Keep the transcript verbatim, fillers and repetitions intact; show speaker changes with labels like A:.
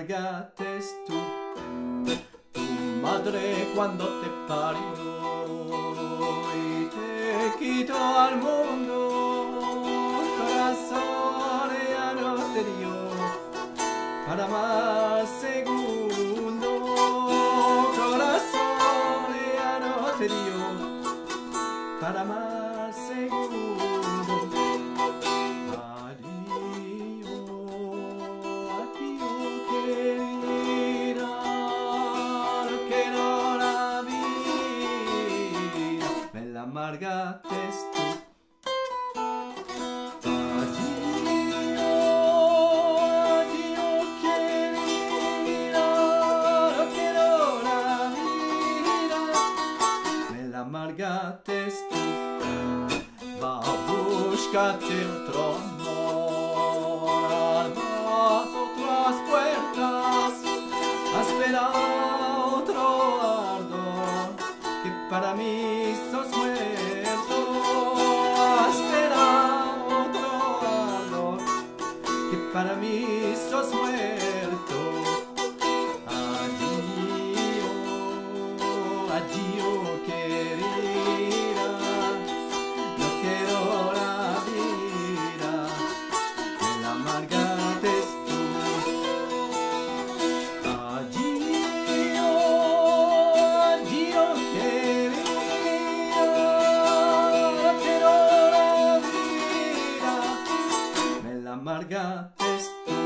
A: amargaste tú, tu madre cuando te parió y te quitó al mundo, corazón ya no te dio para más segundo, corazón ya no te dio para más segundo. Amargaste tú. Addio, addio querida, no quiero la vida. Me la amargaste tú. Va, búscate otro amor, más otras puertas, espera otro ardor que para mí sos muerto, espera otro ardor que para mí sos muerto. Addio, addio querida, no quiero la vida, me la amargaste tú. Addio, addio querida, no quiero la vida, me la amargaste tú.